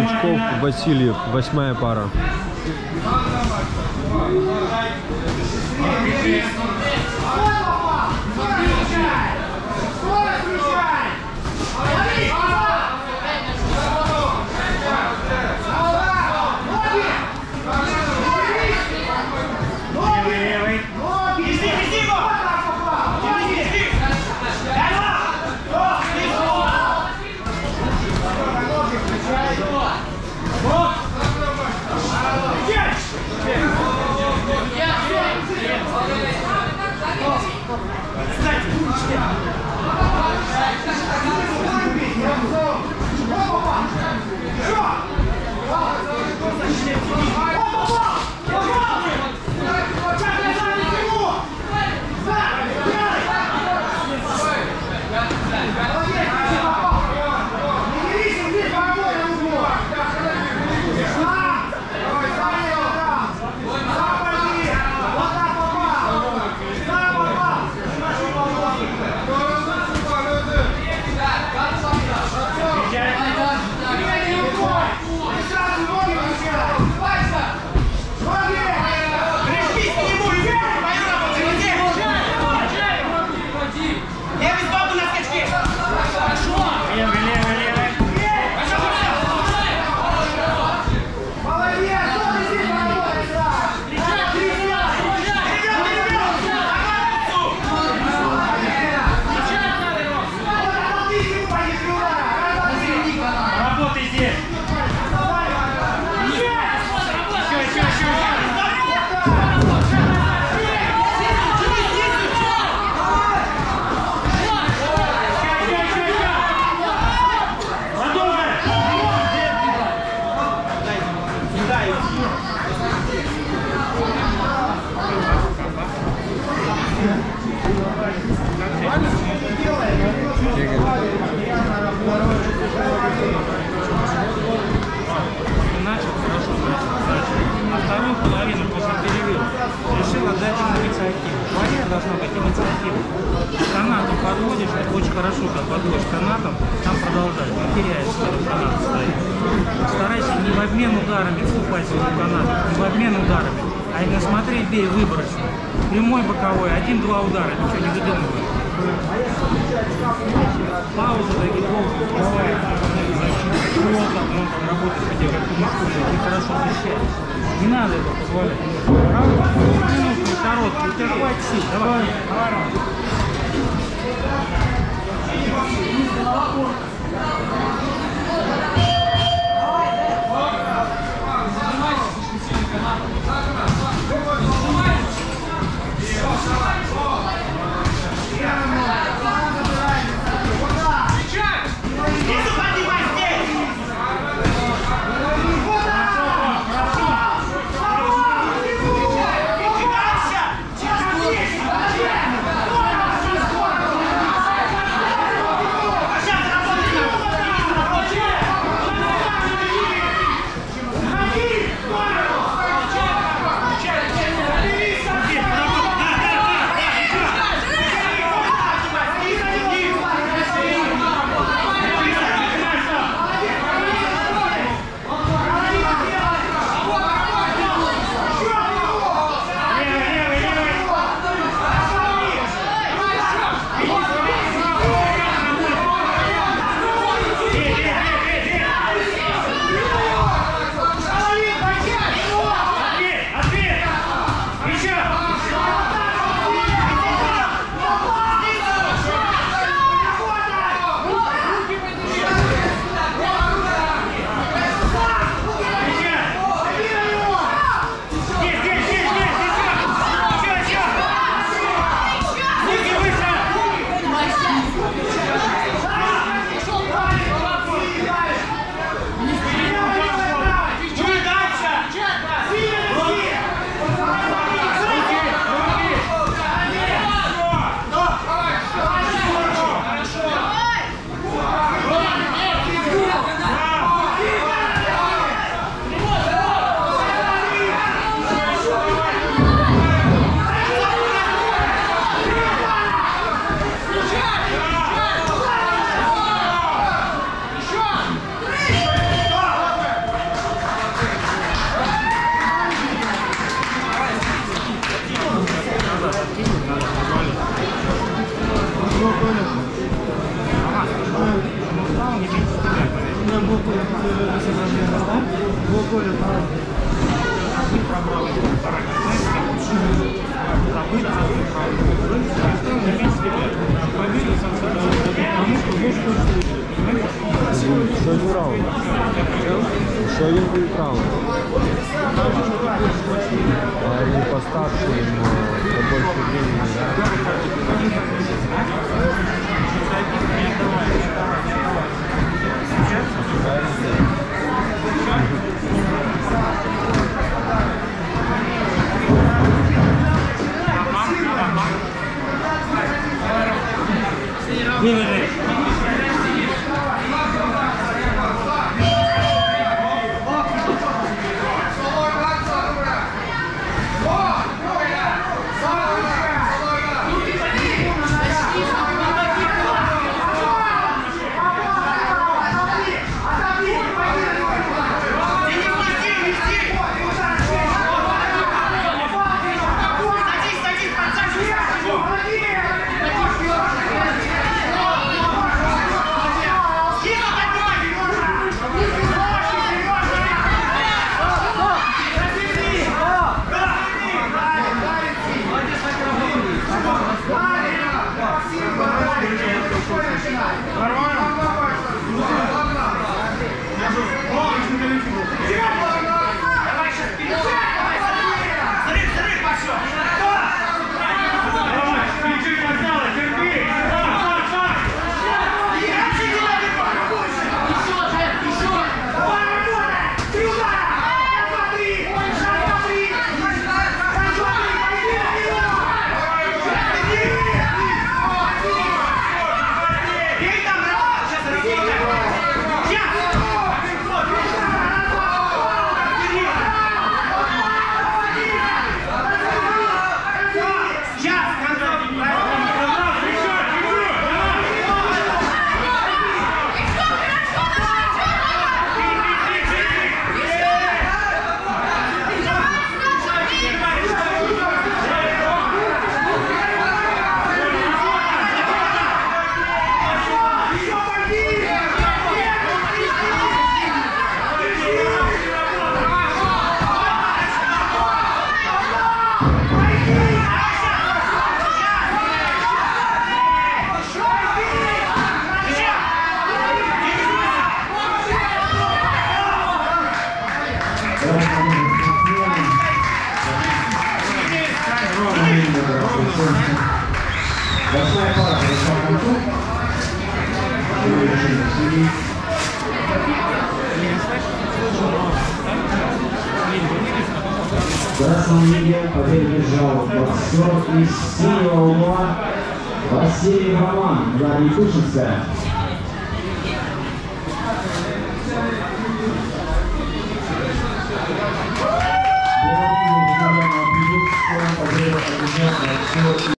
Крючков, Васильев, 8-я пара. Должна быть инициатива. Канатом подводишь, очень хорошо, когда подводишь канатом, там продолжать, не теряешь, когда канат стоит. Старайся не в обмен ударами вступать в канат, не в обмен ударами, а именно смотреть, бей выборочно. Прямой, боковой, 1-2 удара, ничего не выдумывай. Пауза, такие долго, бывает, плохо, но там работать, хотя как ты не хорошо защищаешь. Не надо это позволять. Минутный, короткий, у тебя хватит сил. Давай. Еще один раунд. Еще один будет раунд. А один постарше, ему побольше времени, да? Выложи. Восьмая пара подошла к концу. Красным линиям победу держал боксер из синего угла Василий Роман, Владимир Тушинская.